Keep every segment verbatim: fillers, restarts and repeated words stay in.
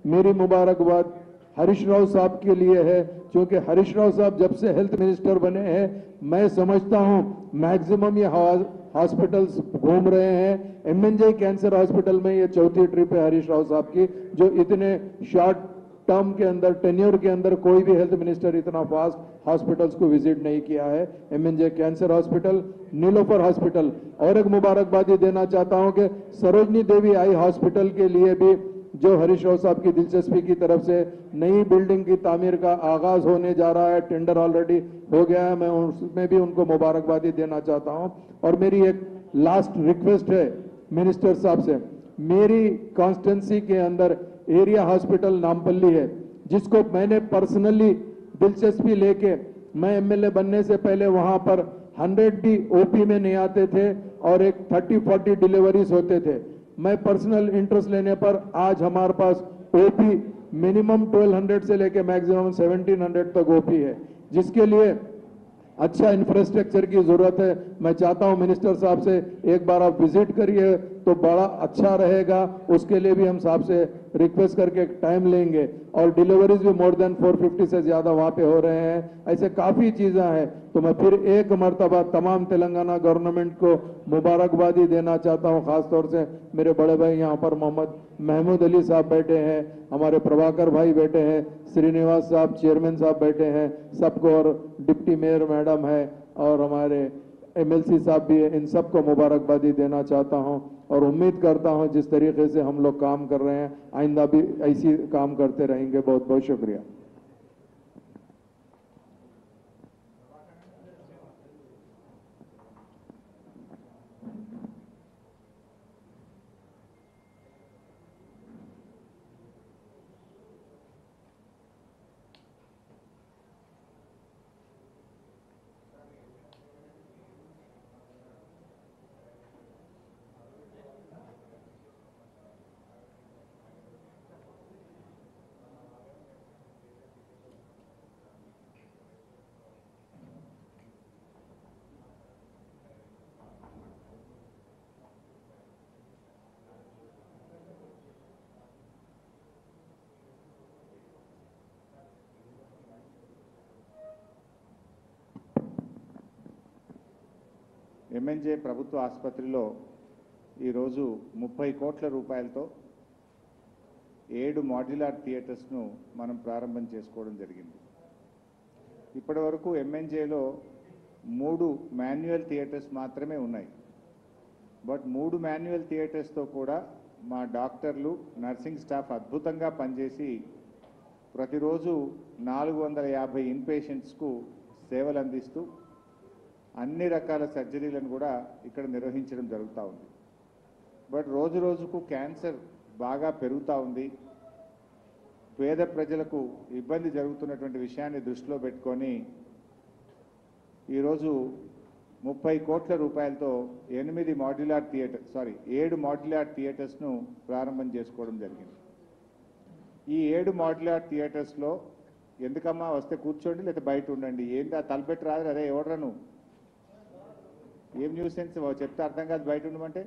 मेरी मुबारकबाद हरीश राव साहब के लिए है, क्योंकि हरीश राव साहब जब से हेल्थ मिनिस्टर बने हैं मैं समझता हूं मैक्सिमम ये हॉस्पिटल्स घूम रहे हैं। एमएनजे कैंसर हॉस्पिटल में ये चौथी ट्रिप है हरीश राव साहब की, जो इतने शॉर्ट टर्म के अंदर टेन्योर के अंदर कोई भी हेल्थ मिनिस्टर इतना फास्ट हॉस्पिटल्स को विजिट नहीं किया है। MNJ cancer hospital, Niloufer hospital, और एक मुबारकबादी देना चाहता हूं कि सरोजनी देवी आई हॉस्पिटल के लिए भी जो हरीश राव साहब की दिलचस्पी की तरफ से नई बिल्डिंग की तामीर का आगाज होने जा रहा है, टेंडर ऑलरेडी हो गया है, मैं उसमें भी उनको मुबारकबादी देना चाहता हूं। और मेरी एक लास्ट रिक्वेस्ट है मिनिस्टर साहब से, मेरी कॉन्स्टिट्यूंसी के अंदर एरिया हॉस्पिटल नामपल्ली है, जिसको मैंने पर्सनली दिलचस्पी लेके, मैं एमएलए बनने से पहले वहां पर हंड्रेड भी ओपी में नहीं आते थे और एक थर्टी फोर्टी डिलीवरीज होते थे। मैं पर्सनल इंटरेस्ट लेने पर आज हमारे पास ओपी मिनिमम ट्वेल्व हंड्रेड से लेके मैक्सिमम सेवनटीन हंड्रेड तक ओपी है, जिसके लिए अच्छा इंफ्रास्ट्रक्चर की जरूरत है। मैं चाहता हूं मिनिस्टर साहब से एक बार आप विजिट करिए तो बड़ा अच्छा रहेगा, उसके लिए भी हम साहब से रिक्वेस्ट करके टाइम लेंगे। और डिलीवरीज भी मोर देन फोर फिफ्टी से ज्यादा वहां पे हो रहे हैं, ऐसे काफी चीजें हैं। तो मैं फिर एक मर्तबा तमाम तेलंगाना गवर्नमेंट को मुबारकबादी देना चाहता हूं, खासतौर से मेरे बड़े भाई यहाँ पर मोहम्मद महमूद अली साहब बैठे हैं, हमारे प्रभाकर भाई बैठे हैं, श्रीनिवास साहब चेयरमैन साहब बैठे हैं सबको, और डिप्टी मेयर मैडम है, और हमारे एमएलसी साहब भी है, इन सबको मुबारकबादी देना चाहता हूं। और उम्मीद करता हूं जिस तरीके से हम लोग काम कर रहे हैं आइंदा भी ऐसी काम करते रहेंगे। बहुत बहुत शुक्रिया। ఎంఎన్జే ప్రభుత్వ ఆసుపత్రిలో ఈరోజు ముప్పై కోట్ల రూపాయలతో ఏడు మాడ్యులర్ థియేటర్స్ను మనం ప్రారంభం చేసుకోవడం జరిగింది. ఇప్పటి వరకు ఎంఎన్జేలో మూడు మాన్యువల్ థియేటర్స్ మాత్రమే ఉన్నాయి. బట్ మూడు మాన్యువల్ థియేటర్స్తో కూడా మా డాక్టర్లు, నర్సింగ్ స్టాఫ్ అద్భుతంగా పనిచేసి ప్రతిరోజు నాలుగు వందల యాభై ఇన్పేషెంట్స్కు సేవలు అందిస్తూ అన్ని రకాల సర్జరీలను కూడా ఇక్కడ నిర్వహించడం జరుగుతూ ఉంది. బట్ రోజు రోజుకు క్యాన్సర్ బాగా పెరుగుతూ ఉంది. పేద ప్రజలకు ఇబ్బంది జరుగుతున్నటువంటి విషయాన్ని దృష్టిలో పెట్టుకొని ఈరోజు ముప్పై కోట్ల రూపాయలతో ఎనిమిది మాడ్యులర్ థియేటర్ సారీ ఏడు మాడ్యులర్ థియేటర్స్ను ప్రారంభం చేసుకోవడం జరిగింది. ఈ ఏడు మాడ్యులర్ థియేటర్స్లో ఎందుకమ్మా వస్తే కూర్చోండి లేదా బయట ఉండండి, ఏంటి ఆ తలపెట్టి రాదు, అదే ఎవడను ఏం న్యూస్ సెన్స్ చెప్తే అర్థం కాదు, బయట ఉండమంటే.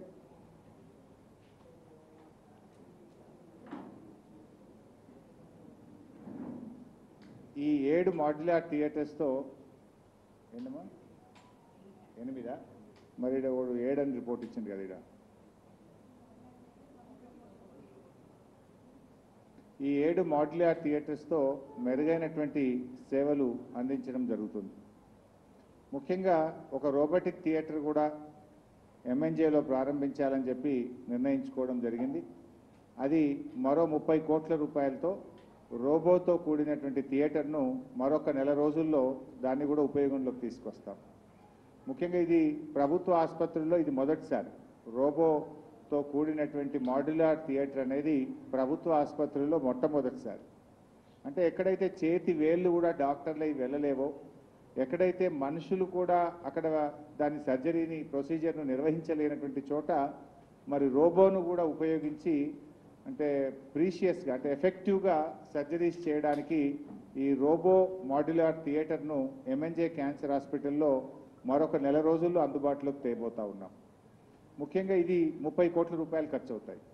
ఈ ఏడు మాడ్యులర్ థియేటర్స్తో ఏంటమ్మా ఎనిమిదా మరి ఏడని రిపోర్ట్ ఇచ్చింది కదా ఇక్కడ. ఈ ఏడు మాడ్యులర్ థియేటర్స్తో మెరుగైనటువంటి సేవలు అందించడం జరుగుతుంది. ముఖ్యంగా ఒక రోబోటిక్ థియేటర్ కూడా ఎంఎన్జేలో ప్రారంభించాలని చెప్పి నిర్ణయించుకోవడం జరిగింది. అది మరో ముప్పై కోట్ల రూపాయలతో రోబోతో కూడినటువంటి థియేటర్ను మరొక నెల రోజుల్లో దాన్ని కూడా ఉపయోగంలోకి తీసుకొస్తాం. ముఖ్యంగా ఇది ప్రభుత్వ ఆసుపత్రుల్లో ఇది మొదటిసారి రోబోతో కూడినటువంటి మాడ్యులర్ థియేటర్ అనేది ప్రభుత్వ ఆసుపత్రుల్లో మొట్టమొదటిసారి. అంటే ఎక్కడైతే చేతి వేళ్ళు కూడా డాక్టర్లు అవి వెళ్ళలేవో, ఎక్కడైతే మనుషులు కూడా అక్కడ దాని సర్జరీని ప్రొసీజర్ను నిర్వహించలేనటువంటి చోట మరి రోబోను కూడా ఉపయోగించి అంటే ప్రీషియస్గా అంటే ఎఫెక్టివ్గా సర్జరీస్ చేయడానికి ఈ రోబో మాడ్యులర్ థియేటర్ను ఎంఎన్జే క్యాన్సర్ హాస్పిటల్లో మరొక నెల రోజుల్లో అందుబాటులోకి తేబోతా ఉన్నాం. ముఖ్యంగా ఇది ముప్పై కోట్ల రూపాయలు ఖర్చు అవుతాయి.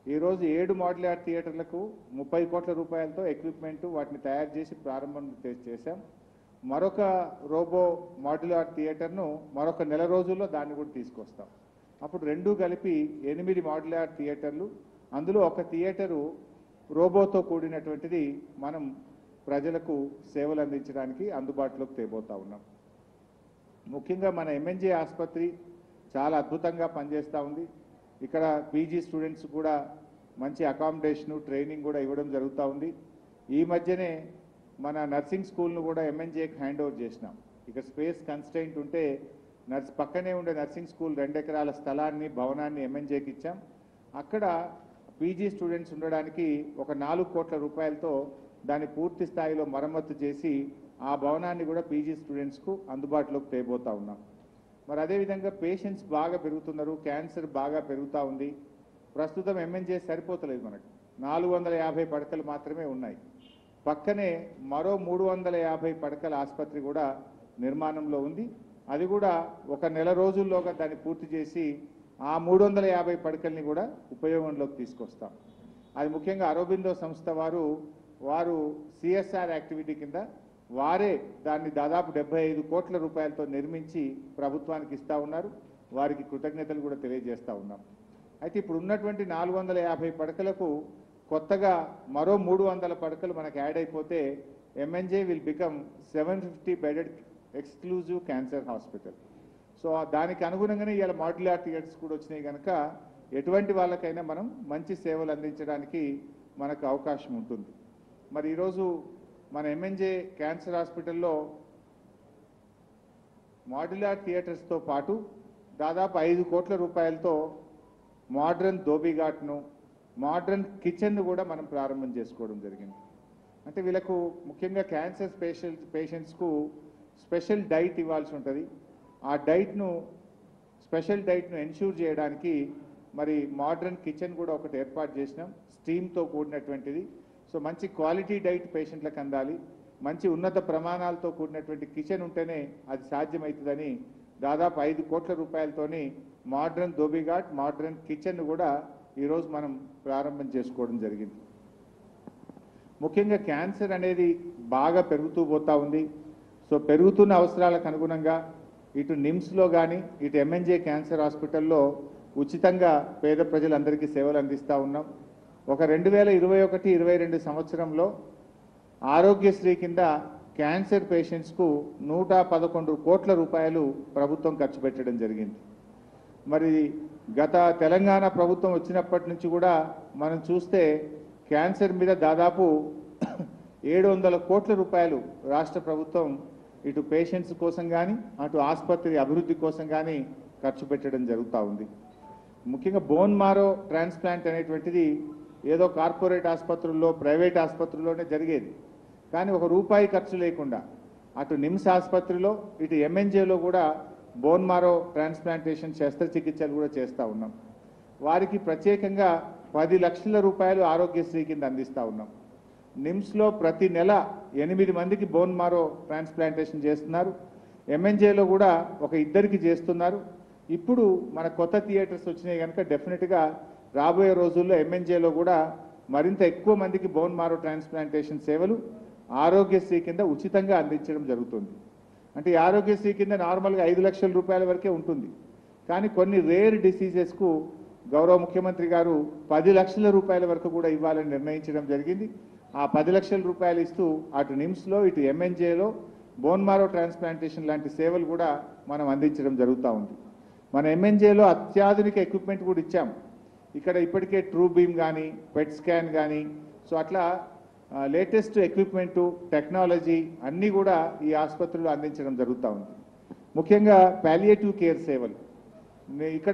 ఈరోజు ఏడు మాడ్యులర్ థియేటర్లకు ముప్పై కోట్ల రూపాయలతో ఎక్విప్మెంట్ వాటిని తయారు చేసి ప్రారంభం చే- చేశాం. మరొక రోబో మాడ్యులర్ థియేటర్ను మరొక నెల రోజుల్లో దాన్ని కూడా తీసుకొస్తాం. అప్పుడు రెండు కలిపి ఎనిమిది మాడ్యులర్ థియేటర్లు, అందులో ఒక థియేటరు రోబోతో కూడినటువంటిది మనం ప్రజలకు సేవలు అందించడానికి అందుబాటులోకి తేబోతా ఉన్నాం. ముఖ్యంగా మన ఎంఎన్జే ఆసుపత్రి చాలా అద్భుతంగా పనిచేస్తూ ఉంది. ఇక్కడ పీజీ స్టూడెంట్స్ కూడా మంచి అకామిడేషను ట్రైనింగ్ కూడా ఇవ్వడం జరుగుతూ ఉంది. ఈ మధ్యనే మన నర్సింగ్ స్కూల్ను కూడా ఎంఎన్జేకి హ్యాండ్ ఓవర్ చేసినాం. ఇక్కడ స్పేస్ కన్స్టెంట్ ఉంటే నర్స్ పక్కనే ఉండే నర్సింగ్ స్కూల్ రెండు ఎకరాల స్థలాన్ని భవనాన్ని ఎంఎన్జేకి ఇచ్చాం. అక్కడ పీజీ స్టూడెంట్స్ ఉండడానికి ఒక నాలుగు కోట్ల రూపాయలతో దాన్ని పూర్తి స్థాయిలో మరమ్మతు చేసి ఆ భవనాన్ని కూడా పీజీ స్టూడెంట్స్కు అందుబాటులోకి తేబోతా ఉన్నాం. మరి అదేవిధంగా పేషెంట్స్ బాగా పెరుగుతున్నారు, క్యాన్సర్ బాగా పెరుగుతూ ఉంది. ప్రస్తుతం ఎంఎన్జే సరిపోతలేదు, మనకు నాలుగు వందల యాభై పడకలు మాత్రమే ఉన్నాయి. పక్కనే మరో మూడు వందల యాభై పడకల ఆసుపత్రి కూడా నిర్మాణంలో ఉంది. అది కూడా ఒక నెల రోజుల్లోగా దాన్ని పూర్తి చేసి ఆ మూడు వందల యాభై పడకల్ని కూడా ఉపయోగంలోకి తీసుకొస్తాం. అది ముఖ్యంగా అరబిందో సంస్థ వారు వారు సిఎస్ఆర్ యాక్టివిటీ కింద వారే దాన్ని దాదాపు డెబ్బై ఐదు కోట్ల రూపాయలతో నిర్మించి ప్రభుత్వానికి ఇస్తూ ఉన్నారు. వారికి కృతజ్ఞతలు కూడా తెలియజేస్తూ ఉన్నాం. అయితే ఇప్పుడు ఉన్నటువంటి నాలుగు వందల యాభై పడకలకు కొత్తగా మరో మూడు వందల పడకలు మనకు యాడ్ అయిపోతే MNJ will become seven fifty bedded exclusive cancer hospital. So దానికి అనుగుణంగానే ఇవాళ మాడ్యులర్ థియేటర్స్ కూడా వచ్చినాయి కనుక ఎటువంటి వాళ్ళకైనా మనం మంచి సేవలు అందించడానికి మనకు అవకాశం ఉంటుంది. మరి ఈరోజు మన ఎంఎన్జే క్యాన్సర్ హాస్పిటల్లో మాడ్యులర్ థియేటర్స్తో పాటు దాదాపు ఐదు కోట్ల రూపాయలతో మోడ్రన్ ధోబీఘాట్ను, మోడ్రన్ కిచెన్ను కూడా మనం ప్రారంభం చేసుకోవడం జరిగింది. అంటే వీళ్ళకు ముఖ్యంగా క్యాన్సర్ పేషెంట్ పేషెంట్స్కు స్పెషల్ డైట్ ఇవ్వాల్సి ఉంటుంది. ఆ డైట్ను స్పెషల్ డైట్ను ఎన్ష్యూర్ చేయడానికి మరి మోడ్రన్ కిచెన్ కూడా ఒకటి ఏర్పాటు చేసినాం, స్టీమ్తో కూడినటువంటిది. సో మంచి క్వాలిటీ డైట్ పేషెంట్లకు అందాలి, మంచి ఉన్నత ప్రమాణాలతో కూడినటువంటి కిచెన్ ఉంటేనే అది సాధ్యమవుతుందని దాదాపు ఐదు కోట్ల రూపాయలతోని మోడ్రన్ ధోబీఘాట్, మోడ్రన్ కిచెన్ కూడా ఈరోజు మనం ప్రారంభం చేసుకోవడం జరిగింది. ముఖ్యంగా క్యాన్సర్ అనేది బాగా పెరుగుతూ పోతూ ఉంది. సో పెరుగుతున్న అవసరాలకు అనుగుణంగా ఇటు నిమ్స్లో కానీ ఇటు ఎంఎన్జే క్యాన్సర్ హాస్పిటల్లో ఉచితంగా పేద ప్రజలందరికీ సేవలు అందిస్తూ ఉన్నాం. ఒక రెండు వేల ఇరవై ఒకటి ఇరవై రెండు సంవత్సరంలో ఆరోగ్యశ్రీ కింద క్యాన్సర్ పేషెంట్స్కు నూట పదకొండు కోట్ల రూపాయలు ప్రభుత్వం ఖర్చు పెట్టడం జరిగింది. మరి గత తెలంగాణ ప్రభుత్వం వచ్చినప్పటి నుంచి కూడా మనం చూస్తే క్యాన్సర్ మీద దాదాపు ఏడు వందల కోట్ల రూపాయలు రాష్ట్ర ప్రభుత్వం ఇటు పేషెంట్స్ కోసం కానీ అటు ఆసుపత్రి అభివృద్ధి కోసం కానీ ఖర్చు పెట్టడం జరుగుతూ ఉంది. ముఖ్యంగా బోన్ మారో ట్రాన్స్ప్లాంట్ అనేటువంటిది ఏదో కార్పొరేట్ ఆసుపత్రుల్లో ప్రైవేట్ ఆసుపత్రుల్లోనే జరిగేది. కానీ ఒక రూపాయి ఖర్చు లేకుండా అటు నిమ్స్ ఆసుపత్రిలో ఇటు ఎంఎన్జేలో కూడా బోన్ మారో ట్రాన్స్ప్లాంటేషన్ శస్త్రచికిత్సలు కూడా చేస్తూ ఉన్నాం. వారికి ప్రత్యేకంగా పది లక్షల రూపాయలు ఆరోగ్యశ్రీ కింద అందిస్తూ ఉన్నాం. నిమ్స్లో ప్రతి నెల ఎనిమిది మందికి బోన్ మారో ట్రాన్స్ప్లాంటేషన్ చేస్తున్నారు. ఎంఎన్జేలో కూడా ఒక ఇద్దరికి చేస్తున్నారు. ఇప్పుడు మన కొత్త థియేటర్స్ వచ్చినాయి కనుక డెఫినెట్గా రాబోయే రోజుల్లో ఎంఎన్జేలో కూడా మరింత ఎక్కువ మందికి బోన్ మారో ట్రాన్స్ప్లాంటేషన్ సేవలు ఆరోగ్యశ్రీ కింద ఉచితంగా అందించడం జరుగుతుంది. అంటే ఈ ఆరోగ్యశ్రీ కింద నార్మల్గా ఐదు లక్షల రూపాయల వరకే ఉంటుంది. కానీ కొన్ని రేర్ డిసీజెస్కు గౌరవ ముఖ్యమంత్రి గారు పది లక్షల రూపాయల వరకు కూడా ఇవ్వాలని నిర్ణయించడం జరిగింది. ఆ పది లక్షల రూపాయలు ఇస్తూ అటు నిమ్స్లో ఇటు ఎంఎన్జేలో బోన్ మారో ట్రాన్స్ప్లాంటేషన్ లాంటి సేవలు కూడా మనం అందించడం జరుగుతూ ఉంది. మన ఎంఎన్జేలో అత్యాధునిక ఎక్విప్మెంట్ కూడా ఇచ్చాం. ఇక్కడ ఇప్పటికే ట్రూ బీమ్ కానీ పెట్ స్కాన్ కానీ సో అట్లా లేటెస్ట్ ఎక్విప్మెంటు టెక్నాలజీ అన్నీ కూడా ఈ ఆసుపత్రిలో అందించడం జరుగుతూ ఉంది. ముఖ్యంగా పాలియేటివ్ కేర్ సేవలు ఇక్కడ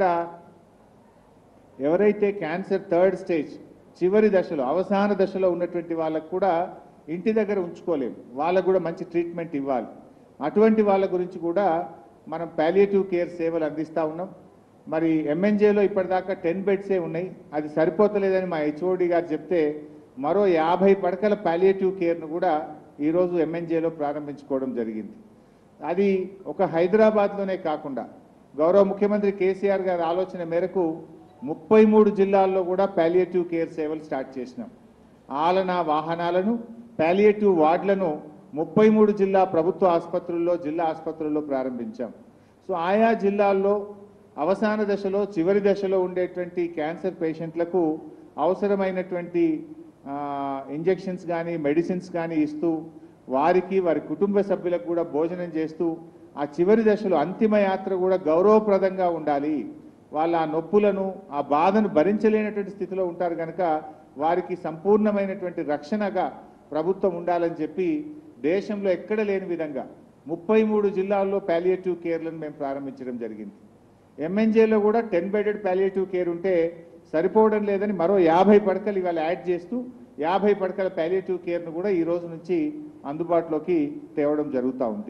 ఎవరైతే క్యాన్సర్ థర్డ్ స్టేజ్ చివరి దశలో అవసాన దశలో ఉన్నటువంటి వాళ్ళకు కూడా ఇంటి దగ్గర ఉంచుకోలేము, వాళ్ళకు కూడా మంచి ట్రీట్మెంట్ ఇవ్వాలి. అటువంటి వాళ్ళ గురించి కూడా మనం పాలియేటివ్ కేర్ సేవలు అందిస్తూ ఉన్నాం. మరి ఎంఎన్జేలో ఇప్పటిదాకా టెన్ బెడ్సే ఉన్నాయి, అది సరిపోతలేదని మా హెచ్ఓడి గారు చెప్తే మరో యాభై పడకల పాలియేటివ్ కేర్ను కూడా ఈరోజు ఎంఎన్జేలో ప్రారంభించుకోవడం జరిగింది. అది ఒక హైదరాబాద్లోనే కాకుండా గౌరవ ముఖ్యమంత్రి కేసీఆర్ గారి ఆలోచన మేరకు ముప్పై మూడు జిల్లాల్లో కూడా పాలియేటివ్ కేర్ సేవలు స్టార్ట్ చేసినాం. ఆలన వాహనాలను పాలియేటివ్ వార్డులను ముప్పై మూడు జిల్లా ప్రభుత్వ ఆసుపత్రుల్లో జిల్లా ఆసుపత్రుల్లో ప్రారంభించాం. సో ఆయా జిల్లాల్లో అవసాన దశలో చివరి దశలో ఉండేటువంటి క్యాన్సర్ పేషెంట్లకు అవసరమైనటువంటి ఇంజెక్షన్స్ కానీ మెడిసిన్స్ కానీ ఇస్తూ వారికి వారి కుటుంబ సభ్యులకు కూడా భోజనం చేస్తూ ఆ చివరి దశలో అంతిమ యాత్ర కూడా గౌరవప్రదంగా ఉండాలి. వాళ్ళ ఆ నొప్పులను ఆ బాధను భరించలేనటువంటి స్థితిలో ఉంటారు కనుక వారికి సంపూర్ణమైనటువంటి రక్షణగా ప్రభుత్వం ఉండాలని చెప్పి దేశంలో ఎక్కడ లేని విధంగా ముప్పై మూడు జిల్లాల్లో పాలియేటివ్ కేర్లను మేము ప్రారంభించడం జరిగింది. ఎంఎన్జేలో కూడా టెన్ బెడెడ్ పాలియేటివ్ కేర్ ఉంటే సరిపోవడం లేదని మరో యాభై పడకలు ఇవాళ యాడ్ చేస్తూ యాభై పడకల పాలియేటివ్ కేర్ను కూడా ఈ రోజు నుంచి అందుబాటులోకి తేవడం జరుగుతూ ఉంది.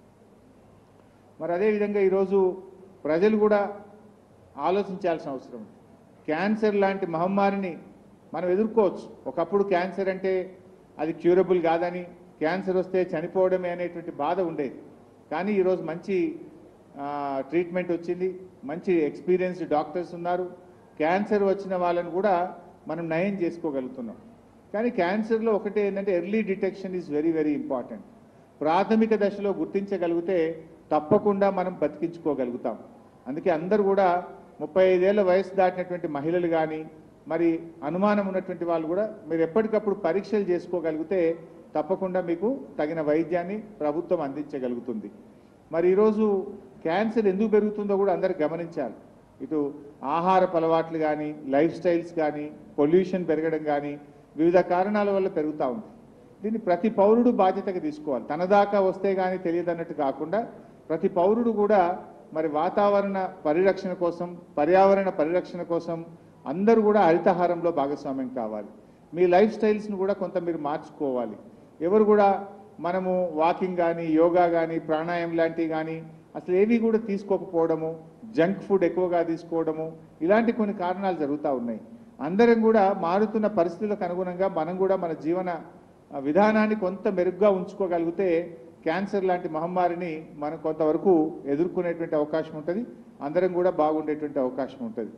మరి అదేవిధంగా ఈరోజు ప్రజలు కూడా ఆలోచించాల్సిన అవసరం ఉంది. క్యాన్సర్ లాంటి మహమ్మారిని మనం ఎదుర్కోవచ్చు. ఒకప్పుడు క్యాన్సర్ అంటే అది క్యూరబుల్ కాదని, క్యాన్సర్ వస్తే చనిపోవడమే అనేటువంటి బాధ ఉండేది. కానీ ఈరోజు మంచి ట్రీట్మెంట్ వచ్చింది, మంచి ఎక్స్పీరియన్స్డ్ డాక్టర్స్ ఉన్నారు. క్యాన్సర్ వచ్చిన వాళ్ళని కూడా మనం నయం చేసుకోగలుగుతున్నాం. కానీ క్యాన్సర్లో ఒకటే ఏంటంటే early detection is very very important. ప్రాథమిక దశలో గుర్తించగలిగితే తప్పకుండా మనం బతికించుకోగలుగుతాం. అందుకే అందరూ కూడా ముప్పై ఐదేళ్ల వయసు దాటినటువంటి మహిళలు కానీ మరి అనుమానం ఉన్నటువంటి వాళ్ళు కూడా మీరు ఎప్పటికప్పుడు పరీక్షలు చేసుకోగలిగితే తప్పకుండా మీకు తగిన వైద్యాన్ని ప్రభుత్వం అందించగలుగుతుంది. మరి ఈరోజు క్యాన్సర్ ఎందుకు పెరుగుతుందో కూడా అందరూ గమనించాలి. ఇటు ఆహారపు అలవాట్లు కానీ, లైఫ్ స్టైల్స్ కానీ, పొల్యూషన్ పెరగడం కానీ వివిధ కారణాల వల్ల పెరుగుతూ ఉంది. దీన్ని ప్రతి పౌరుడు బాధ్యతగా తీసుకోవాలి. తన దాకా వస్తే కానీ తెలియదన్నట్టు కాకుండా ప్రతి పౌరుడు కూడా మరి వాతావరణ పరిరక్షణ కోసం, పర్యావరణ పరిరక్షణ కోసం అందరూ కూడా హరితహారంలో భాగస్వామ్యం కావాలి. మీ లైఫ్ స్టైల్స్ను కూడా కొంత మీరు మార్చుకోవాలి. ఎవరు కూడా మనము వాకింగ్ కానీ, యోగా కానీ, ప్రాణాయామం లాంటివి కానీ అసలు ఏవి కూడా తీసుకోకపోవడము, జంక్ ఫుడ్ ఎక్కువగా తీసుకోవడము, ఇలాంటి కొన్ని కారణాలు జరుగుతూ ఉన్నాయి. అందరం కూడా మారుతున్న పరిస్థితులకు అనుగుణంగా మనం కూడా మన జీవన విధానాన్ని కొంత మెరుగ్గా ఉంచుకోగలిగితే క్యాన్సర్ లాంటి మహమ్మారిని మనం కొంతవరకు ఎదుర్కొనేటువంటి అవకాశం ఉంటుంది. అందరం కూడా బాగుండేటువంటి అవకాశం ఉంటుంది.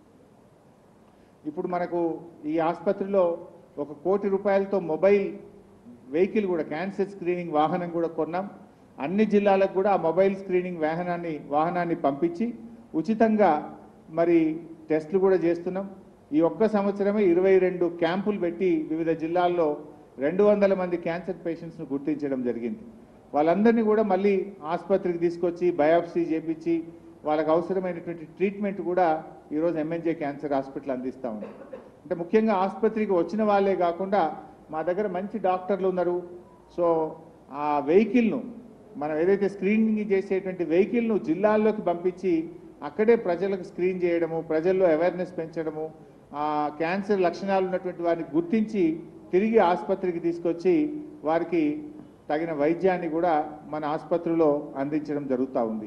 ఇప్పుడు మనకు ఈ ఆసుపత్రిలో ఒక కోటి రూపాయలతో మొబైల్ వెహికల్ కూడా, క్యాన్సర్ స్క్రీనింగ్ వాహనం కూడా కొన్నాం. అన్ని జిల్లాలకు కూడా ఆ మొబైల్ స్క్రీనింగ్ వాహనాన్ని వాహనాన్ని పంపించి ఉచితంగా మరి టెస్టులు కూడా చేస్తున్నాం. ఈ ఒక్క సంవత్సరమే ఇరవై రెండు క్యాంపులు పెట్టి వివిధ జిల్లాల్లో రెండు వందల మంది క్యాన్సర్ పేషెంట్స్ను గుర్తించడం జరిగింది. వాళ్ళందరినీ కూడా మళ్ళీ ఆసుపత్రికి తీసుకొచ్చి బయాప్సీ చేపించి వాళ్ళకు అవసరమైనటువంటి ట్రీట్మెంట్ కూడా ఈరోజు ఎంఎన్జే క్యాన్సర్ హాస్పిటల్ అందిస్తూ ఉంది. అంటే ముఖ్యంగా ఆసుపత్రికి వచ్చిన వాళ్ళే కాకుండా మా దగ్గర మంచి డాక్టర్లు ఉన్నారు. సో ఆ వెహికల్ను మనం ఏదైతే స్క్రీనింగ్ చేసేటువంటి వెహికల్ను జిల్లాల్లోకి పంపించి అక్కడే ప్రజలకు స్క్రీన్ చేయడము, ప్రజల్లో అవేర్నెస్ పెంచడము, ఆ క్యాన్సర్ లక్షణాలు ఉన్నటువంటి వారిని గుర్తించి తిరిగి ఆసుపత్రికి తీసుకొచ్చి వారికి తగిన వైద్యాన్ని కూడా మన ఆసుపత్రిలో అందించడం జరుగుతూ ఉంది.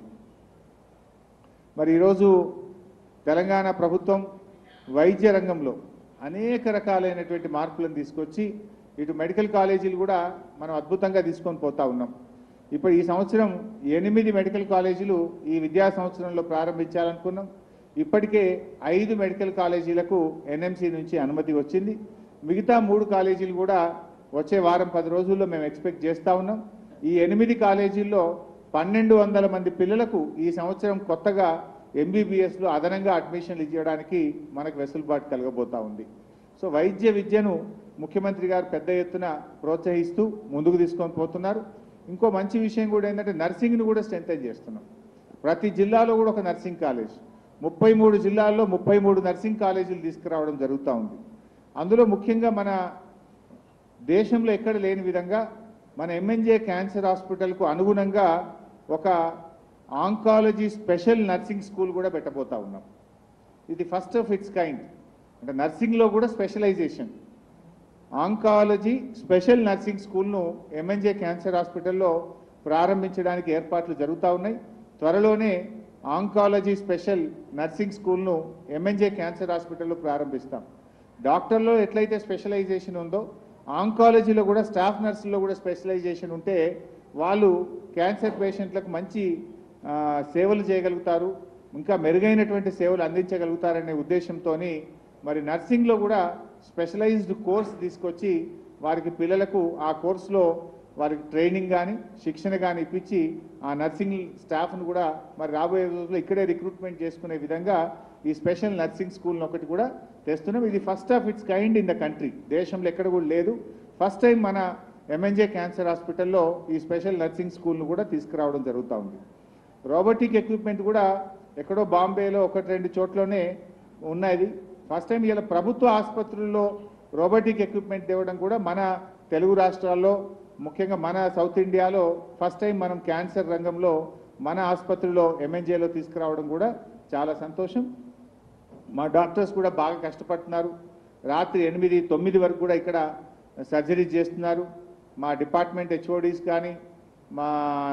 మరి ఈరోజు తెలంగాణ ప్రభుత్వం వైద్య రంగంలో అనేక రకాలైనటువంటి మార్పులను తీసుకొచ్చి ఇటు మెడికల్ కాలేజీలు కూడా మనం అద్భుతంగా తీసుకొని పోతా ఉన్నాం. ఇప్పుడు ఈ సంవత్సరం ఎనిమిది మెడికల్ కాలేజీలు ఈ విద్యా సంవత్సరంలో ప్రారంభించాలనుకున్నాం. ఇప్పటికే ఐదు మెడికల్ కాలేజీలకు ఎన్ఎంసీ నుంచి అనుమతి వచ్చింది. మిగతా మూడు కాలేజీలు కూడా వచ్చే వారం పది రోజుల్లో మేము ఎక్స్పెక్ట్ చేస్తూ ఉన్నాం. ఈ ఎనిమిది కాలేజీల్లో పన్నెండు వందల మంది పిల్లలకు ఈ సంవత్సరం కొత్తగా ఎంబీబీఎస్లో అదనంగా అడ్మిషన్లు ఇవ్వడానికి మనకు వెసులుబాటు కలగబోతూ ఉంది. సో వైద్య విద్యను ముఖ్యమంత్రి గారు పెద్ద ఎత్తున ప్రోత్సహిస్తూ ముందుకు తీసుకొని పోతున్నారు. ఇంకో మంచి విషయం కూడా ఏంటంటే నర్సింగ్ను కూడా స్ట్రెంథెన్ చేస్తున్నాం. ప్రతి జిల్లాలో కూడా ఒక నర్సింగ్ కాలేజ్, ముప్పై మూడు జిల్లాల్లో ముప్పై మూడు నర్సింగ్ కాలేజీలు తీసుకురావడం జరుగుతూ ఉంది. అందులో ముఖ్యంగా మన దేశంలో ఎక్కడ లేని విధంగా మన ఎంఎన్జే క్యాన్సర్ హాస్పిటల్కు అనుగుణంగా ఒక ఆంకాలజీ స్పెషల్ నర్సింగ్ స్కూల్ కూడా పెట్టబోతా ఉన్నాం. ఇది ఫస్ట్ ఆఫ్ ఇట్స్ కైండ్. అంటే నర్సింగ్లో కూడా స్పెషలైజేషన్, ఆంకాలజీ స్పెషల్ నర్సింగ్ స్కూల్ను ఎంఎన్జే క్యాన్సర్ హాస్పిటల్లో ప్రారంభించడానికి ఏర్పాట్లు జరుగుతూ ఉన్నాయి. త్వరలోనే ఆంకాలజీ స్పెషల్ నర్సింగ్ స్కూల్ను ఎంఎన్జే క్యాన్సర్ హాస్పిటల్లో ప్రారంభిస్తాం. డాక్టర్లో ఎట్లయితే స్పెషలైజేషన్ ఉందో ఆంకాలజీలో కూడా స్టాఫ్ నర్సుల్లో కూడా స్పెషలైజేషన్ ఉంటే వాళ్ళు క్యాన్సర్ పేషెంట్లకు మంచి సేవలు చేయగలుగుతారు, ఇంకా మెరుగైనటువంటి సేవలు అందించగలుగుతారనే ఉద్దేశంతో మరి నర్సింగ్లో కూడా స్పెషలైజ్డ్ కోర్స్ తీసుకొచ్చి వారికి పిల్లలకు ఆ కోర్సులో వారికి ట్రైనింగ్ కానీ శిక్షణ కానీ ఇప్పించి ఆ నర్సింగ్ స్టాఫ్ను కూడా మరి రాబోయే రోజుల్లో ఇక్కడే రిక్రూట్మెంట్ చేసుకునే విధంగా ఈ స్పెషల్ నర్సింగ్ స్కూల్ని ఒకటి కూడా తెస్తున్నాం. ఇది first of its kind in the country, దేశంలో ఎక్కడ కూడా లేదు. ఫస్ట్ టైం మన ఎంఎన్జే క్యాన్సర్ హాస్పిటల్లో ఈ స్పెషల్ నర్సింగ్ స్కూల్ను కూడా తీసుకురావడం జరుగుతూ ఉంది. రోబోటిక్ ఎక్విప్మెంట్ కూడా ఎక్కడో బాంబేలో ఒకటి రెండు చోట్లనే ఉన్నది. ఫస్ట్ టైం ఇలా ప్రభుత్వ ఆసుపత్రుల్లో రోబోటిక్ ఎక్విప్మెంట్ తేవడం కూడా మన తెలుగు రాష్ట్రాల్లో ముఖ్యంగా మన సౌత్ ఇండియాలో ఫస్ట్ టైం మనం క్యాన్సర్ రంగంలో మన ఆసుపత్రిలో ఎంఎన్జేలో తీసుకురావడం కూడా చాలా సంతోషం. మా డాక్టర్స్ కూడా బాగా కష్టపడుతున్నారు. రాత్రి ఎనిమిది తొమ్మిది వరకు కూడా ఇక్కడ సర్జరీ చేస్తున్నారు. మా డిపార్ట్మెంట్ హెచ్ఓడీస్ కానీ మా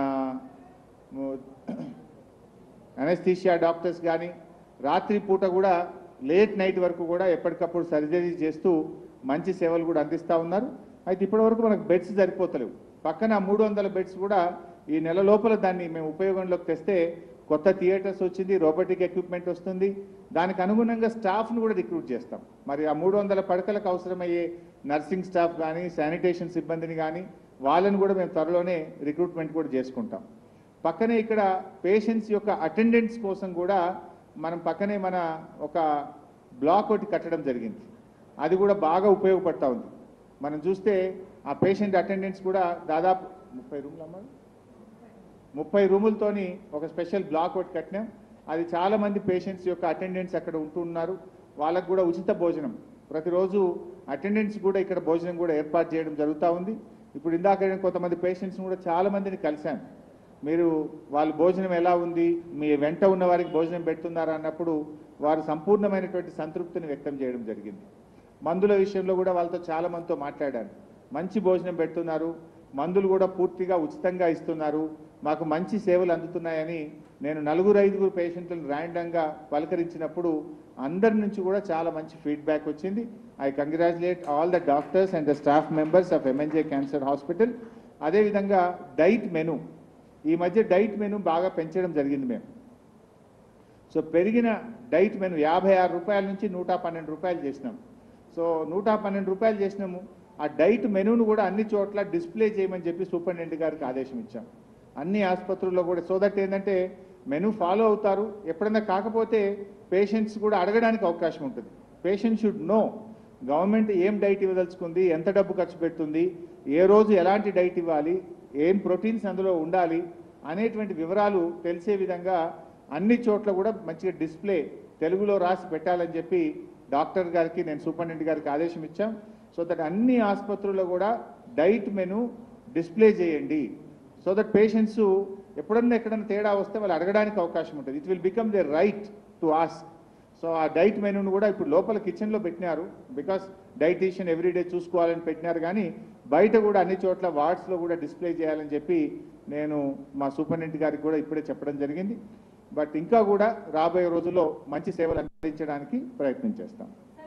అనస్థీషియా డాక్టర్స్ కానీ రాత్రి పూట కూడా లేట్ నైట్ వరకు కూడా ఎప్పటికప్పుడు సర్జరీ చేస్తూ మంచి సేవలు కూడా అందిస్తూ ఉన్నారు. అయితే ఇప్పటివరకు మనకు బెడ్స్ సరిపోతలేవు. పక్కన మూడు వందల బెడ్స్ కూడా ఈ నెల లోపల దాన్ని మేము ఉపయోగంలోకి తెస్తే కొత్త థియేటర్స్ వచ్చింది, రోబోటిక్ ఎక్విప్మెంట్ వస్తుంది, దానికి అనుగుణంగా స్టాఫ్ను కూడా రిక్రూట్ చేస్తాం. మరి ఆ మూడు వందల పడకలకు అవసరమయ్యే నర్సింగ్ స్టాఫ్ కానీ శానిటేషన్ సిబ్బందిని కానీ వాళ్ళని కూడా మేము త్వరలోనే రిక్రూట్మెంట్ కూడా చేసుకుంటాం. పక్కనే ఇక్కడ పేషెంట్స్ యొక్క అటెండెన్స్ కోసం కూడా మనం పక్కనే మన ఒక బ్లాక్ ఒకటి కట్టడం జరిగింది. అది కూడా బాగా ఉపయోగపడతా ఉంది. మనం చూస్తే ఆ పేషెంట్ అటెండెన్స్ కూడా దాదాపు ముప్పై రూములు అమ్మ ముప్పై రూములతోని ఒక స్పెషల్ బ్లాక్ ఒకటి కట్టినాం. అది చాలామంది పేషెంట్స్ యొక్క అటెండెన్స్ అక్కడ ఉంటున్నారు. వాళ్ళకు కూడా ఉచిత భోజనం ప్రతిరోజు అటెండెన్స్ కూడా ఇక్కడ భోజనం కూడా ఏర్పాటు చేయడం జరుగుతూ ఉంది. ఇప్పుడు ఇందాక నేను కొంతమంది పేషెంట్స్ని కూడా చాలామందిని కలిశాను. మీరు వాళ్ళ భోజనం ఎలా ఉంది, మీ వెంట ఉన్న వారికి భోజనం పెడుతున్నారా అన్నప్పుడు వారు సంపూర్ణమైనటువంటి సంతృప్తిని వ్యక్తం చేయడం జరిగింది. మందుల విషయంలో కూడా వాళ్ళతో చాలామందితో మాట్లాడాను. మంచి భోజనం పెడుతున్నారు, మందులు కూడా పూర్తిగా ఉచితంగా ఇస్తున్నారు, మాకు మంచి సేవలు అందుతున్నాయని నేను నలుగురు ఐదుగురు పేషెంట్లను ర్యాండంగా పలకరించినప్పుడు అందరి నుంచి కూడా చాలా మంచి ఫీడ్బ్యాక్ వచ్చింది. I congratulate all the doctors and the staff members of MNJ cancer hospital. అదేవిధంగా డైట్ మెను, ఈ మధ్య డైట్ మెను బాగా పెంచడం జరిగింది మేము. సో పెరిగిన డైట్ మెను యాభై ఆరు రూపాయల నుంచి నూట పన్నెండు రూపాయలు చేసినాం. సో నూట పన్నెండు రూపాయలు చేసినాము. ఆ డైట్ మెనూను కూడా అన్ని చోట్ల డిస్ప్లే చేయమని చెప్పి సూపరింటెండెంట్ గారికి ఆదేశం ఇచ్చాం అన్ని ఆసుపత్రుల్లో కూడా. సో దట్ ఏంటంటే మెనూ ఫాలో అవుతారు. ఎప్పుడన్నా కాకపోతే పేషెంట్స్ కూడా అడగడానికి అవకాశం ఉంటుంది. పేషెంట్ షుడ్ నో గవర్నమెంట్ ఏం డైట్ ఇవ్వదలుచుకుంది, ఎంత డబ్బు ఖర్చు పెడుతుంది, ఏ రోజు ఎలాంటి డైట్ ఇవ్వాలి, ఏం ప్రోటీన్స్ అందులో ఉండాలి అనేటువంటి వివరాలు తెలిసే విధంగా అన్ని చోట్ల కూడా మంచిగా డిస్ప్లే తెలుగులో రాసి పెట్టాలని చెప్పి డాక్టర్ గారికి నేను సూపరింటెండెంట్ గారికి ఆదేశం ఇచ్చాం. సో దట్ అన్ని ఆసుపత్రుల్లో కూడా డైట్ మెను డిస్ప్లే చేయండి. సో దట్ పేషెంట్స్ ఎప్పుడన్నా ఎక్కడన్నా తేడా వస్తే వాళ్ళు అడగడానికి అవకాశం ఉంటుంది. It will become the right to ask. So ఆ డైట్ మెనూను కూడా ఇప్పుడు లోపల కిచెన్లో పెట్టినారు. బికాస్ డైటీషియన్ ఎవ్రీడే చూసుకోవాలని పెట్టినారు. కానీ బయట కూడా అన్ని చోట్ల వార్డ్స్లో కూడా డిస్ప్లే చేయాలని చెప్పి నేను మా సూపరింటెండెంట్ గారికి కూడా ఇప్పుడే చెప్పడం జరిగింది. బట్ ఇంకా కూడా రాబోయే రోజుల్లో మంచి సేవలు అందించడానికి ప్రయత్నం చేస్తాం.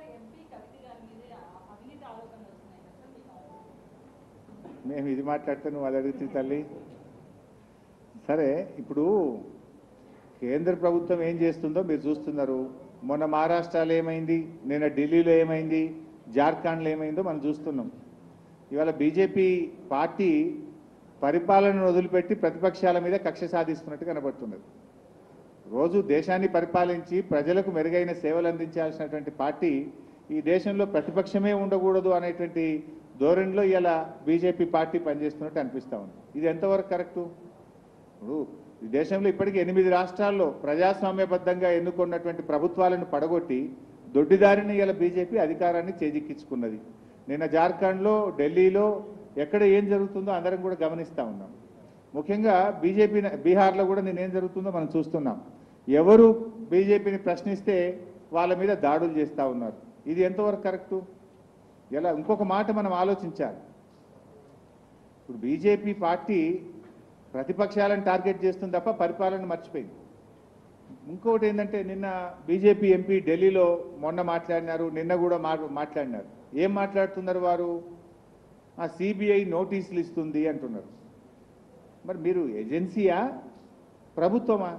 మేము ఇది మాట్లాడితే నువ్వు అది అడుగుతుంది తల్లి. సరే, ఇప్పుడు కేంద్ర ప్రభుత్వం ఏం చేస్తుందో మీరు చూస్తున్నారు. మొన్న మహారాష్ట్రలో ఏమైంది, నిన్న ఢిల్లీలో ఏమైంది, జార్ఖండ్లో ఏమైందో మనం చూస్తున్నాం. ఇవాళ బీజేపీ పార్టీ పరిపాలనను వదిలిపెట్టి ప్రతిపక్షాల మీద కక్ష సాధిస్తున్నట్టు కనబడుతున్నది. రోజు దేశాన్ని పరిపాలించి ప్రజలకు మెరుగైన సేవలు అందించాల్సినటువంటి పార్టీ ఈ దేశంలో ప్రతిపక్షమే ఉండకూడదు అనేటువంటి ధోరణిలో ఇలా బీజేపీ పార్టీ పనిచేస్తున్నట్టు అనిపిస్తూ ఉంది. ఇది ఎంతవరకు కరెక్టు? ఇప్పుడు ఈ దేశంలో ఇప్పటికీ ఎనిమిది రాష్ట్రాల్లో ప్రజాస్వామ్యబద్ధంగా ఎన్నుకున్నటువంటి ప్రభుత్వాలను పడగొట్టి దొడ్డిదారిని ఇలా బీజేపీ అధికారాన్ని చేజిక్కించుకున్నది. నిన్న జార్ఖండ్లో, ఢిల్లీలో ఎక్కడ ఏం జరుగుతుందో అందరం కూడా గమనిస్తూ ఉన్నాం. ముఖ్యంగా బీజేపీ బీహార్లో కూడా నేను ఏం జరుగుతుందో మనం చూస్తున్నాం. ఎవరు బీజేపీని ప్రశ్నిస్తే వాళ్ళ మీద దాడులు చేస్తూ ఉన్నారు. ఇది ఎంతవరకు కరెక్టు? ఎలా ఇంకొక మాట మనం ఆలోచించాలి. ఇప్పుడు బీజేపీ పార్టీ ప్రతిపక్షాలను టార్గెట్ చేస్తుంది తప్ప పరిపాలన మర్చిపోయింది. ఇంకొకటి ఏంటంటే నిన్న బీజేపీ ఎంపీ ఢిల్లీలో మొన్న మాట్లాడినారు, నిన్న కూడా మాట్లాడినారు. ఏం మాట్లాడుతున్నారు వారు? ఆ సిబిఐ నోటీసులు ఇస్తుంది అంటున్నారు. మరి మీరు ఏజెన్సీయా ప్రభుత్వమా?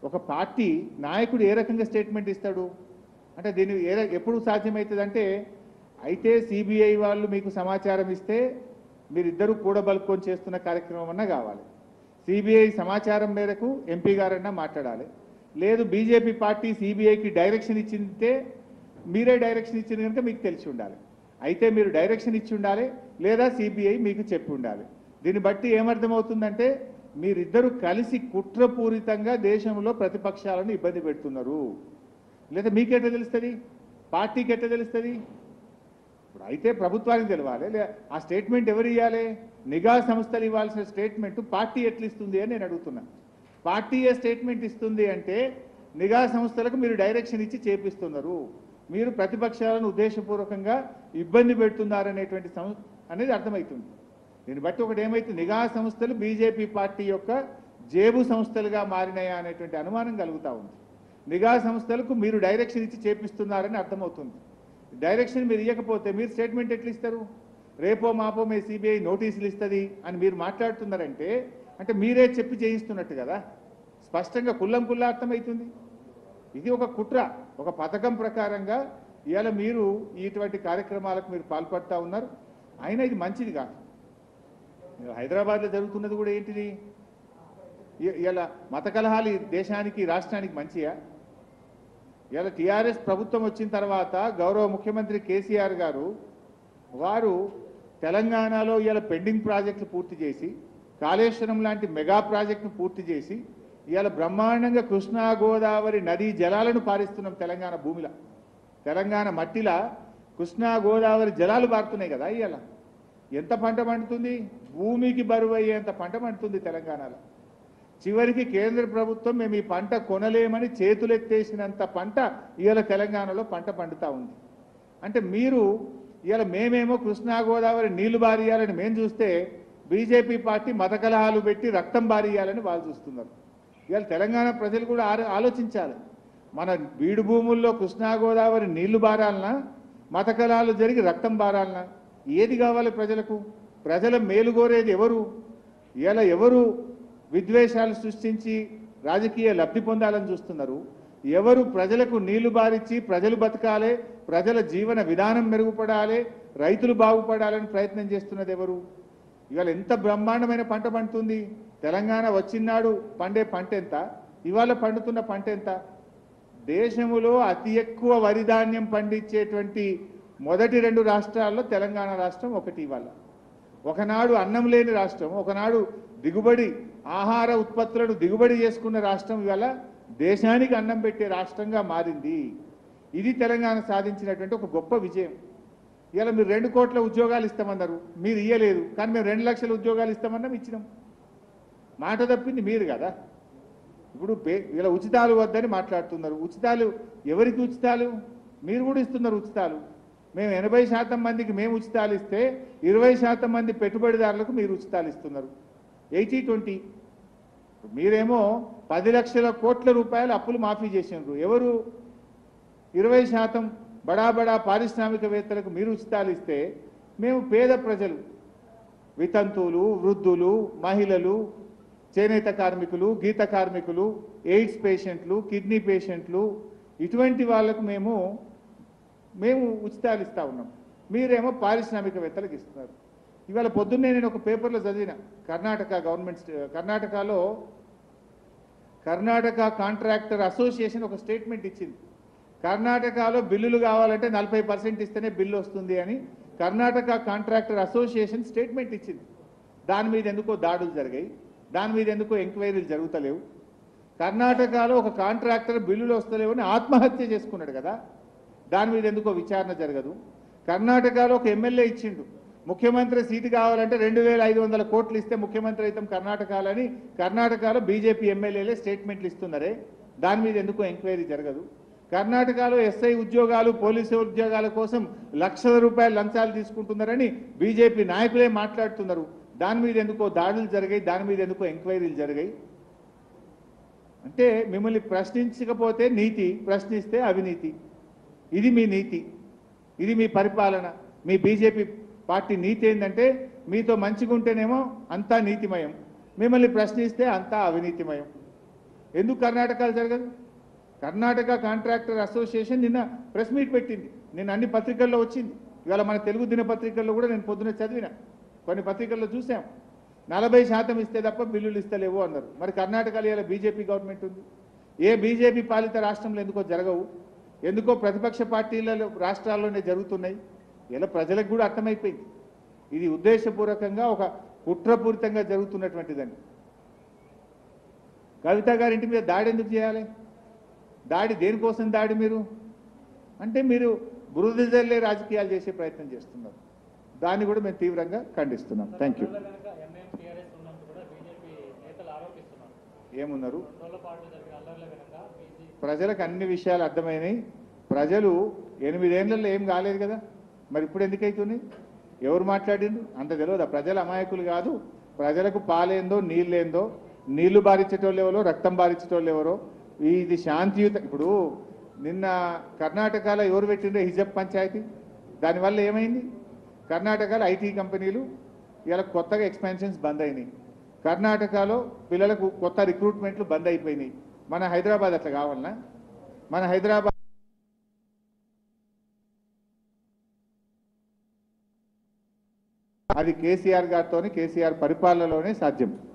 ఒక పార్టీ నాయకుడు ఏ రకంగా స్టేట్మెంట్ ఇస్తాడు అంటే దీన్ని ఏ ర- ఎప్పుడు సాధ్యమవుతుందంటే అయితే సిబిఐ వాళ్ళు మీకు సమాచారం ఇస్తే మీరిద్దరూ కూడబలుకొని చేస్తున్న కార్యక్రమం అన్నా కావాలి. సిబిఐ సమాచారం మేరకు ఎంపీ గారన్నా మాట్లాడాలి. లేదు బీజేపీ పార్టీ సిబిఐకి డైరెక్షన్ ఇచ్చిందే మీరే డైరెక్షన్ ఇచ్చింది కనుక మీకు తెలిసి ఉండాలి. అయితే మీరు డైరెక్షన్ ఇచ్చి ఉండాలి లేదా సిబిఐ మీకు చెప్పి ఉండాలి. దీన్ని బట్టి ఏమర్థమవుతుందంటే మీరిద్దరూ కలిసి కుట్రపూరితంగా దేశంలో ప్రతిపక్షాలను ఇబ్బంది పెడుతున్నారు. లేదా మీకెట్లా తెలుస్తుంది, పార్టీకి ఎట్లా తెలుస్తుంది? ఇప్పుడు అయితే ప్రభుత్వానికి తెలవాలి. లే ఆ స్టేట్మెంట్ ఎవరు ఇవ్వాలి? నిఘా సంస్థలు ఇవ్వాల్సిన స్టేట్మెంట్ పార్టీ ఎట్లా ఇస్తుంది అని నేను అడుగుతున్నాను. పార్టీ ఏ స్టేట్మెంట్ ఇస్తుంది అంటే నిఘా సంస్థలకు మీరు డైరెక్షన్ ఇచ్చి చేపిస్తున్నారు, మీరు ప్రతిపక్షాలను ఉద్దేశపూర్వకంగా ఇబ్బంది పెడుతున్నారనేటువంటి సం అనేది అర్థమవుతుంది. దీన్ని బట్టి ఒకటి ఏమైతుంది, నిఘా సంస్థలు బీజేపీ పార్టీ యొక్క జేబు సంస్థలుగా మారినాయా అనేటువంటి అనుమానం కలుగుతూ ఉంది. నిఘా సంస్థలకు మీరు డైరెక్షన్ ఇచ్చి చేపిస్తున్నారని అర్థమవుతుంది. డైరెక్షన్ మీరు ఇవ్వకపోతే మీరు స్టేట్మెంట్ ఎట్లా ఇస్తారు? రేపో మాపో మీ సిబిఐ నోటీసులు ఇస్తుంది అని మీరు మాట్లాడుతున్నారంటే అంటే మీరే చెప్పి చేయిస్తున్నట్టు కదా, స్పష్టంగా కుల్లం కుల్లా అర్థమవుతుంది. ఇది ఒక కుట్ర, ఒక పథకం ప్రకారంగా ఇవాళ మీరు ఇటువంటి కార్యక్రమాలకు మీరు పాల్పడుతూ ఉన్నారు. అయినా ఇది మంచిది కాదు. హైదరాబాద్లో జరుగుతున్నది కూడా ఏంటిది? ఇలా మత కలహాలు ఈ దేశానికి రాష్ట్రానికి మంచియా? ఇలా టీఆర్ఎస్ ప్రభుత్వం వచ్చిన తర్వాత గౌరవ ముఖ్యమంత్రి కేసీఆర్ గారు వారు తెలంగాణలో ఇలా పెండింగ్ ప్రాజెక్టులు పూర్తి చేసి కాళేశ్వరం లాంటి మెగా ప్రాజెక్టును పూర్తి చేసి ఇవాళ బ్రహ్మాండంగా కృష్ణా గోదావరి నదీ జలాలను పారిస్తున్నాం. తెలంగాణ భూమిలో, తెలంగాణ మట్టిలా కృష్ణా గోదావరి జలాలు పారుతున్నాయి కదా. ఇవాళ ఎంత పంట పండుతుంది? భూమికి బరువు అయ్యేంత పంట పండుతుంది తెలంగాణలో. చివరికి కేంద్ర ప్రభుత్వం మేము ఈ పంట కొనలేమని చేతులెత్తేసినంత పంట ఇవాళ తెలంగాణలో పంట పండుతూ ఉంది. అంటే మీరు ఇవాళ మేమేమో కృష్ణా గోదావరి నీళ్లు బారియాలని మేము చూస్తే బీజేపీ పార్టీ మత కలహాలు పెట్టి రక్తం బారియాలని వాళ్ళు చూస్తున్నారు. ఇవాళ తెలంగాణ ప్రజలు కూడా ఆలోచించాలి. మన బీడు భూముల్లో కృష్ణా గోదావరి నీళ్లు బారాలనా, మత కలహాలు జరిగి రక్తం బారాలనా? ఏది కావాలి ప్రజలకు? ప్రజల మేలు కోరేది ఎవరు? ఇలా ఎవరు విద్వేషాలు సృష్టించి రాజకీయ లబ్ధి పొందాలని చూస్తున్నారు? ఎవరు ప్రజలకు నీళ్లు బారిచ్చి ప్రజలు బతకాలి, ప్రజల జీవన విధానం మెరుగుపడాలి, రైతులు బాగుపడాలని ప్రయత్నం చేస్తున్నది ఎవరు? ఇవాళ ఎంత బ్రహ్మాండమైన పంట పండుతుంది. తెలంగాణ వచ్చినాడు పండే పంట ఎంత, ఇవాళ పండుతున్న పంట ఎంత? దేశంలో అతి ఎక్కువ వరి ధాన్యం పండించేటువంటి మొదటి రెండు రాష్ట్రాల్లో తెలంగాణ రాష్ట్రం ఒకటి. ఇవాళ ఒకనాడు అన్నం లేని రాష్ట్రం, ఒకనాడు దిగుబడి ఆహార ఉత్పత్తులను దిగుబడి చేసుకున్న రాష్ట్రం ఇవాళ దేశానికి అన్నం పెట్టే రాష్ట్రంగా మారింది. ఇది తెలంగాణ సాధించినటువంటి ఒక గొప్ప విజయం. ఇవాళ మీరు రెండు కోట్ల ఉద్యోగాలు ఇస్తామన్నారు, మీరు ఇయ్యలేదు. కానీ మేము రెండు లక్షల ఉద్యోగాలు ఇస్తామన్నాం, ఇచ్చినాం. మాట తప్పింది మీరు కదా. ఇప్పుడు ఇలా ఉచితాలు వద్దని మాట్లాడుతున్నారు. ఉచితాలు ఎవరికి ఉచితాలు? మీరు కూడా ఇస్తున్నారు ఉచితాలు. మేము ఎనభై శాతం మందికి మేము ఉచితాలు ఇస్తే ఇరవై శాతం మంది పెట్టుబడిదారులకు మీరు ఉచితాలు ఇస్తున్నారు. Eighty twenty. మీరేమో పది లక్షల కోట్ల రూపాయలు అప్పులు మాఫీ చేసినారు. ఎవరు? ఇరవై శాతం బడా బడా పారిశ్రామికవేత్తలకు మీరు ఉచితాలు ఇస్తే మేము పేద ప్రజలు, వితంతువులు, వృద్ధులు, మహిళలు, చేనేత కార్మికులు, గీత కార్మికులు, ఎయిడ్స్ పేషెంట్లు, కిడ్నీ పేషెంట్లు, ఇటువంటి వాళ్లకు మేము మేము ఉచితాలు ఇస్తూ ఉన్నాం. మీరేమో పారిశ్రామికవేత్తలకు ఇస్తున్నారు. ఇవాళ పొద్దున్నే నేను ఒక పేపర్లో చదివిన, కర్ణాటక గవర్నమెంట్ కర్ణాటకలో కర్ణాటక కాంట్రాక్టర్ అసోసియేషన్ ఒక స్టేట్మెంట్ ఇచ్చింది. కర్ణాటకలో బిల్లులు కావాలంటే నలభై పర్సెంట్ ఇస్తేనే బిల్లు వస్తుంది అని కర్ణాటక కాంట్రాక్టర్ అసోసియేషన్ స్టేట్మెంట్ ఇచ్చింది. దాని మీద ఎందుకో దాడులు జరిగాయి, దాని మీద ఎందుకో ఎంక్వైరీలు జరుగుతలేవు. కర్ణాటకలో ఒక కాంట్రాక్టర్ బిల్లులు వస్తలేవని ఆత్మహత్య చేసుకున్నాడు కదా, దాని మీద ఎందుకో విచారణ జరగదు. కర్ణాటకలో ఒక ఎమ్మెల్యే ఇచ్చిండు, ముఖ్యమంత్రి సీటు కావాలంటే రెండు వేల ఐదు వందల కోట్లు ఇస్తే ముఖ్యమంత్రి అవుతాం కర్ణాటకలని కర్ణాటకలో బీజేపీ ఎమ్మెల్యేలే స్టేట్మెంట్లు ఇస్తున్నారే, దాని మీద ఎందుకో ఎంక్వైరీ జరగదు. కర్ణాటకలో ఎస్ఐ ఉద్యోగాలు, పోలీసు ఉద్యోగాల కోసం లక్షల రూపాయలు లంచాలు తీసుకుంటున్నారని బీజేపీ నాయకులే మాట్లాడుతున్నారు, దాని మీద ఎందుకో దాడులు జరిగాయి, దాని మీద ఎందుకో ఎంక్వైరీలు జరిగాయి. అంటే మిమ్మల్ని ప్రశ్నించకపోతే నీతి, ప్రశ్నిస్తే అవినీతి. ఇది మీ నీతి, ఇది మీ పరిపాలన. మీ బీజేపీ పార్టీ నీతి ఏంటంటే మీతో మంచిగా ఉంటేనేమో అంతా నీతిమయం, మిమ్మల్ని ప్రశ్నిస్తే అంతా అవినీతిమయం. ఎందుకు కర్ణాటకలో జరగదు? కర్ణాటక కాంట్రాక్టర్ అసోసియేషన్ నిన్న ప్రెస్ మీట్ పెట్టింది, నిన్న అన్ని పత్రికల్లో వచ్చింది. ఇవాళ మన తెలుగు దినపత్రికల్లో కూడా నేను పొద్దున చదివిన, కొన్ని పత్రికల్లో చూసాం. నలభై శాతం ఇస్తే తప్ప బిల్లులు ఇస్తలేవు అన్నారు. మరి కర్ణాటకలో ఇలా బీజేపీ గవర్నమెంట్ ఉంది. ఏ బీజేపీ పాలిత రాష్ట్రంలో ఎందుకో జరగవు, ఎందుకో ప్రతిపక్ష పార్టీలలో రాష్ట్రాల్లోనే జరుగుతున్నాయి. ఇలా ప్రజలకు కూడా అర్థమైపోయింది ఇది ఉద్దేశపూర్వకంగా ఒక కుట్రపూరితంగా జరుగుతున్నటువంటిదని. కవిత గారి ఇంటి మీద దాడి ఎందుకు చేయాలి? దాడి దేనికోసం దాడి? మీరు అంటే మీరు బురద జల్లే రాజకీయాలు చేసే ప్రయత్నం చేస్తున్నారు. దాన్ని కూడా మేము తీవ్రంగా ఖండిస్తున్నాం. Thank you. ఏమున్నారు? ప్రజలకు అన్ని విషయాలు అర్థమైనాయి. ప్రజలు ఎనిమిదేళ్లలో ఏం కాలేదు కదా, మరి ఇప్పుడు ఎందుకు అవుతుంది? ఎవరు మాట్లాడిండు అంత తెలియదా? ప్రజల అమాయకులు కాదు. ప్రజలకు పాలేందో నీళ్ళేందో, నీళ్లు బారించేటోళ్ళు ఎవరో, రక్తం బారించేటోళ్ళు ఎవరో. ఇది శాంతియుత. ఇప్పుడు నిన్న కర్ణాటకలో ఎవరు పెట్టిండ్రో హిజబ్ పంచాయతీ, దానివల్ల ఏమైంది? కర్ణాటకలో ఐటీ కంపెనీలు ఇలా కొత్తగా ఎక్స్పాన్షన్స్ బంద్ అయినాయి. కర్ణాటకలో పిల్లలకు కొత్త రిక్రూట్మెంట్లు బంద్ అయిపోయినాయి. మన హైదరాబాద్ అట్లా కావాలన్నా? మన హైదరాబాద్ అది కేసీఆర్ గారితోని, కేసీఆర్ పరిపాలనలోనే సాధ్యం.